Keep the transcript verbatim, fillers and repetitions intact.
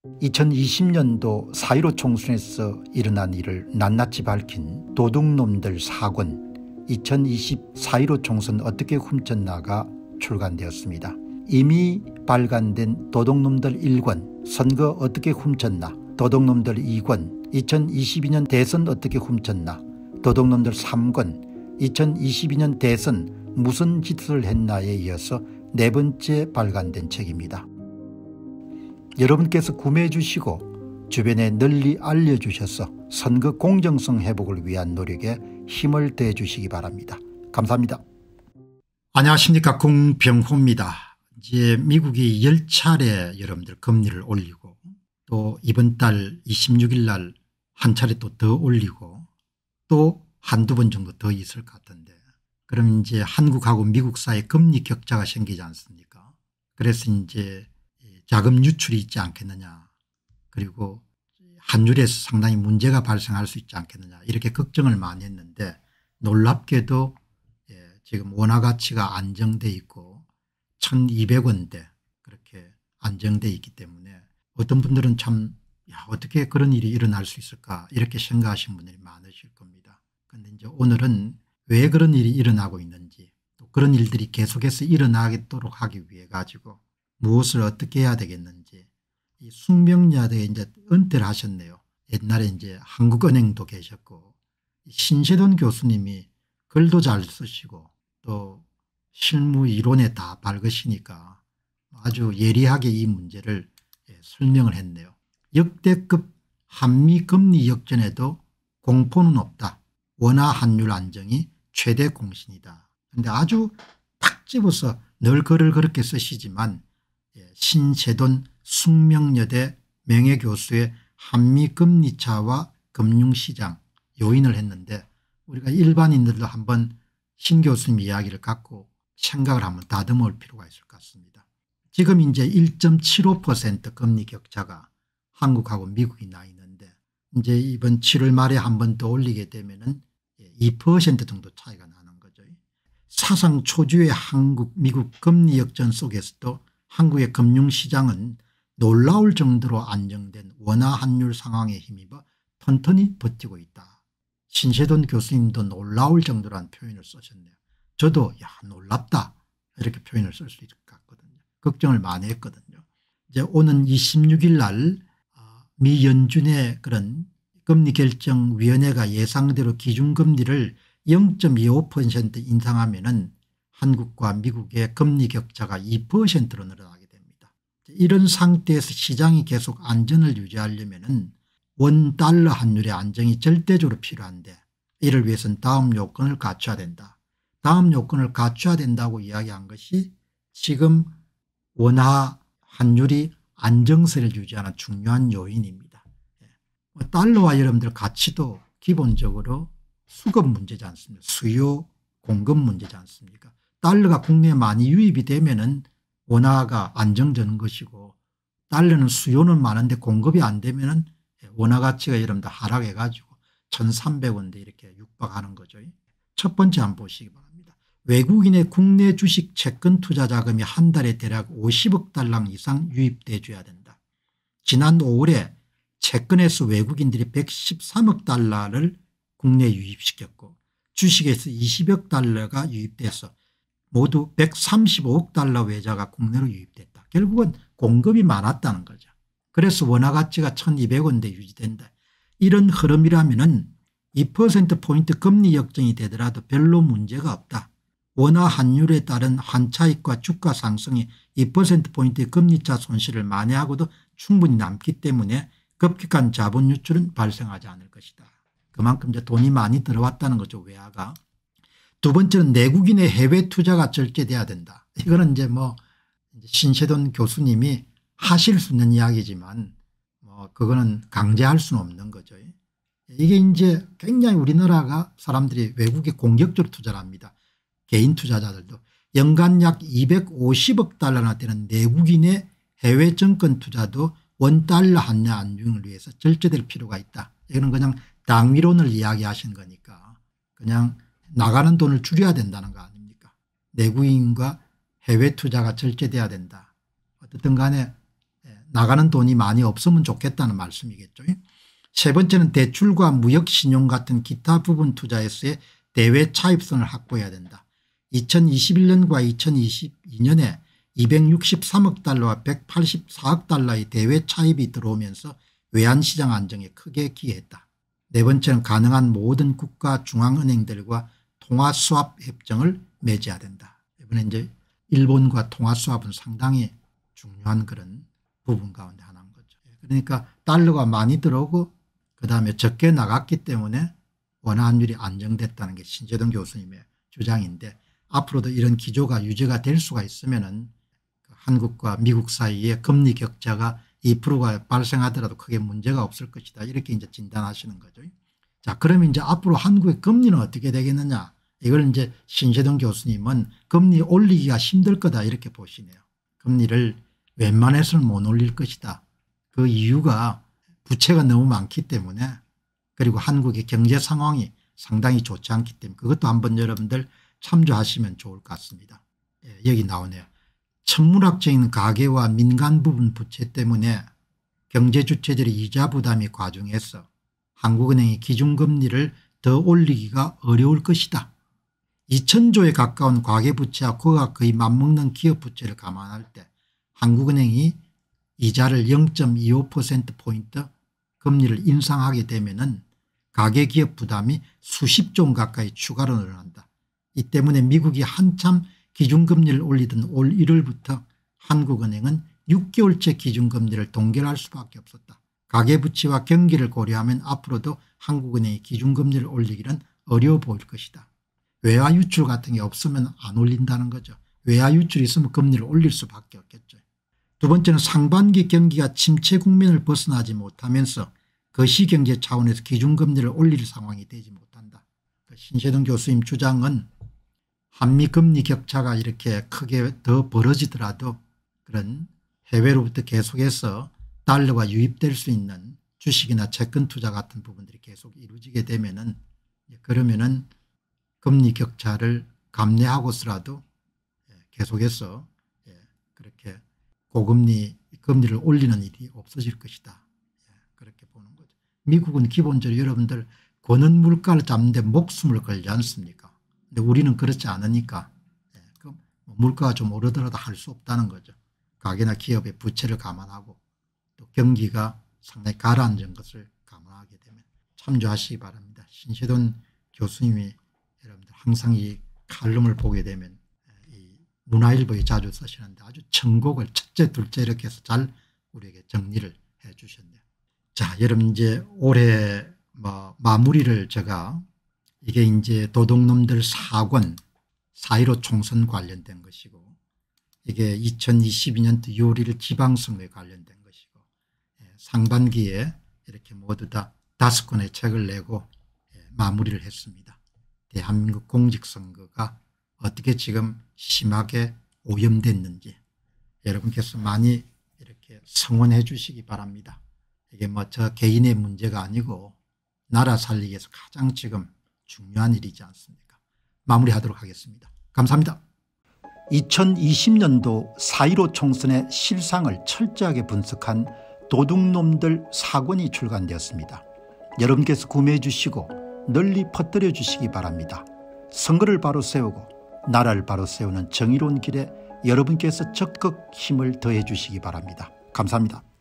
이천이십 년도 사 일오 총선에서 일어난 일을 낱낱이 밝힌 도둑놈들 사 권 이천이십 사 일오 총선 어떻게 훔쳤나가 출간되었습니다. 이미 발간된 도둑놈들 일 권 선거 어떻게 훔쳤나, 도둑놈들 이 권 이천이십이 년 대선 어떻게 훔쳤나, 도둑놈들 삼 권 이천이십이 년 대선 무슨 짓을 했나에 이어서 네 번째 발간된 책입니다. 여러분께서 구매해 주시고 주변에 널리 알려주셔서 선거 공정성 회복을 위한 노력에 힘을 더해 주시기 바랍니다. 감사합니다. 안녕하십니까, 공병호입니다. 이제 미국이 열 차례 여러분들 금리를 올리고 또 이번 달 이십육 일 날 한 차례 또 더 올리고 또 한두 번 정도 더 있을 것 같은데, 그럼 이제 한국하고 미국 사이에 금리 격차가 생기지 않습니까? 그래서 이제 자금 유출이 있지 않겠느냐, 그리고 환율에서 상당히 문제가 발생할 수 있지 않겠느냐, 이렇게 걱정을 많이 했는데 놀랍게도 지금 원화 가치가 안정돼 있고 천이백 원대 그렇게 안정돼 있기 때문에 어떤 분들은 참 야, 어떻게 그런 일이 일어날 수 있을까 이렇게 생각하시는 분들이 많으실 겁니다. 그런데 이제 오늘은 왜 그런 일이 일어나고 있는지, 또 그런 일들이 계속해서 일어나도록 하기 위해 가지고 무엇을 어떻게 해야 되겠는지, 이 숙명여대 이제 은퇴를 하셨네요. 옛날에 이제 한국은행도 계셨고 신세돈 교수님이 글도 잘 쓰시고 또 실무 이론에 다 밝으시니까 아주 예리하게 이 문제를 설명을 했네요. 역대급 한미금리 역전에도 공포는 없다. 원화 환율 안정이 최대 공신이다. 그런데 아주 탁 집어서 늘 글을 그렇게 쓰시지만 신세돈 숙명여대 명예교수의 한미금리차와 금융시장 요인을 했는데, 우리가 일반인들도 한번 신 교수님 이야기를 갖고 생각을 한번 다듬어 볼 필요가 있을 것 같습니다. 지금 이제 일 점 칠오 퍼센트 금리 격차가 한국하고 미국이 나 있는데, 이제 이번 칠월 말에 한 번 더 올리게 되면은 이 퍼센트 정도 차이가 나는 거죠. 사상 초유의 한국 미국 금리 역전 속에서도 한국의 금융시장은 놀라울 정도로 안정된 원화 환율 상황에 힘입어 튼튼히 버티고 있다. 신세돈 교수님도 놀라울 정도라는 표현을 쓰셨네요. 저도 야 놀랍다 이렇게 표현을 쓸 수 있을 것 같거든요. 걱정을 많이 했거든요. 이제 오는 이십육 일 날 미 연준의 그런 금리결정위원회가 예상대로 기준금리를 영 점 이오 퍼센트 인상하면은 한국과 미국의 금리 격차가 이 퍼센트로 늘어나게 됩니다. 이런 상태에서 시장이 계속 안전을 유지하려면은 원 달러 환율의 안정이 절대적으로 필요한데, 이를 위해서는 다음 요건을 갖춰야 된다. 다음 요건을 갖춰야 된다고 이야기한 것이 지금 원화 환율이 안정세를 유지하는 중요한 요인입니다. 달러와 여러분들 가치도 기본적으로 수급 문제지 않습니까? 수요 공급 문제지 않습니까? 달러가 국내에 많이 유입이 되면은 원화가 안정되는 것이고, 달러는 수요는 많은데 공급이 안 되면은 원화 가치가 여러분들 하락해 가지고 천삼백 원대 이렇게 육박하는 거죠. 첫 번째 한번 보시기 바랍니다. 외국인의 국내 주식 채권 투자 자금이 한 달에 대략 오십억 달러 이상 유입돼 줘야 된다. 지난 오월에 채권에서 외국인들이 백십삼억 달러를 국내에 유입시켰고 주식에서 이십억 달러가 유입돼서 모두 백삼십오억 달러 외자가 국내로 유입됐다. 결국은 공급이 많았다는 거죠. 그래서 원화 가치가 천이백 원대 유지된다. 이런 흐름이라면은 이 퍼센트 포인트 금리 역전이 되더라도 별로 문제가 없다. 원화 환율에 따른 환차익과 주가 상승이 이 퍼센트 포인트의 금리차 손실을 만회하고도 충분히 남기 때문에 급격한 자본 유출은 발생하지 않을 것이다. 그만큼 이제 돈이 많이 들어왔다는 거죠, 외화가. 두 번째는 내국인의 해외 투자가 절제돼야 된다. 이거는 이제 뭐 신세돈 교수님이 하실 수 있는 이야기지만 뭐 그거는 강제할 수는 없는 거죠. 이게 이제 굉장히 우리나라가 사람들이 외국에 공격적으로 투자를 합니다. 개인 투자자들도 연간 약 이백오십억 달러나 되는 내국인의 해외 정권 투자도 원달러 환율 안정을 위해서 절제될 필요가 있다. 이거는 그냥 당위론을 이야기하신 거니까 그냥 나가는 돈을 줄여야 된다는 거 아닙니까? 내국인과 해외 투자가 절제돼야 된다. 어쨌든 간에 나가는 돈이 많이 없으면 좋겠다는 말씀이겠죠. 세 번째는 대출과 무역신용 같은 기타 부분 투자에서의 대외 차입선을 확보해야 된다. 이천이십일 년과 이천이십이 년에 이백육십삼억 달러와 백팔십사억 달러의 대외 차입이 들어오면서 외환시장 안정에 크게 기여했다. 네 번째는 가능한 모든 국가 중앙은행들과 통화수합 협정을 맺어야 된다. 이번에 이제 일본과 통화수합은 상당히 중요한 그런 부분 가운데 하나인 거죠. 그러니까 달러가 많이 들어오고 그다음에 적게 나갔기 때문에 원화환율이 안정됐다는 게 신재동 교수님의 주장인데, 앞으로도 이런 기조가 유지가 될 수가 있으면은 한국과 미국 사이에 금리 격차가 이 퍼센트가 발생하더라도 크게 문제가 없을 것이다, 이렇게 이제 진단하시는 거죠. 자, 그러면 이제 앞으로 한국의 금리는 어떻게 되겠느냐, 이걸 이제 신재동 교수님은 금리 올리기가 힘들 거다 이렇게 보시네요. 금리를 웬만해서는 못 올릴 것이다. 그 이유가 부채가 너무 많기 때문에, 그리고 한국의 경제 상황이 상당히 좋지 않기 때문에, 그것도 한번 여러분들 참조하시면 좋을 것 같습니다. 예, 여기 나오네요. 천문학적인 가계와 민간 부분 부채 때문에 경제주체들의 이자 부담이 과중해서 한국은행이 기준금리를 더 올리기가 어려울 것이다. 이천조에 가까운 과계부채와 그와 거의 맞먹는 기업부채를 감안할 때 한국은행이 이자를 영 점 이오 퍼센트포인트 금리를 인상하게 되면은 가계기업 부담이 수십조 원 가까이 추가로 늘어난다. 이 때문에 미국이 한참 기준금리를 올리던 올 일월부터 한국은행은 육 개월째 기준금리를 동결할 수밖에 없었다. 가계부채와 경기를 고려하면 앞으로도 한국은행이 기준금리를 올리기는 어려워 보일 것이다. 외화유출 같은 게 없으면 안 올린다는 거죠. 외화유출이 있으면 금리를 올릴 수밖에 없겠죠. 두 번째는 상반기 경기가 침체 국면을 벗어나지 못하면서 거시경제 차원에서 기준금리를 올릴 상황이 되지 못한다. 신재동 교수님 주장은 한미금리 격차가 이렇게 크게 더 벌어지더라도 그런 해외로부터 계속해서 달러가 유입될 수 있는 주식이나 채권 투자 같은 부분들이 계속 이루어지게 되면은, 그러면은 금리 격차를 감내하고서라도 계속해서 그렇게 고금리 금리를 올리는 일이 없어질 것이다, 그렇게 보는 거죠. 미국은 기본적으로 여러분들 거는 물가를 잡는 데 목숨을 걸지 않습니까? 근데 우리는 그렇지 않으니까 물가가 좀 오르더라도 할 수 없다는 거죠. 가게나 기업의 부채를 감안하고 또 경기가 상당히 가라앉은 것을 감안하게 되면 참조하시기 바랍니다. 신재동 교수님이 여러분들 항상 이 칼럼을 보게 되면 이 문화일보에 자주 쓰시는데 아주 천곡을 첫째 둘째 이렇게 해서 잘 우리에게 정리를 해 주셨네요. 자, 여러분 이제 올해 뭐 마무리를 제가 이게 이제 도둑놈들 사권 사일오 총선 관련된 것이고, 이게 이천이십이 년도 유월 일일 지방선거에 관련된 것이고, 상반기에 이렇게 모두 다 다섯 권의 책을 내고 마무리를 했습니다. 대한민국 공직선거가 어떻게 지금 심하게 오염됐는지 여러분께서 많이 이렇게 성원해 주시기 바랍니다. 이게 뭐 저 개인의 문제가 아니고 나라 살리기 위해서 가장 지금 중요한 일이지 않습니까? 마무리하도록 하겠습니다. 감사합니다. 이천이십 년도 사일오 총선의 실상을 철저하게 분석한 도둑놈들 사권이 출간되었습니다. 여러분께서 구매해 주시고 널리 퍼뜨려 주시기 바랍니다. 선거를 바로 세우고 나라를 바로 세우는 정의로운 길에 여러분께서 적극 힘을 더해 주시기 바랍니다. 감사합니다.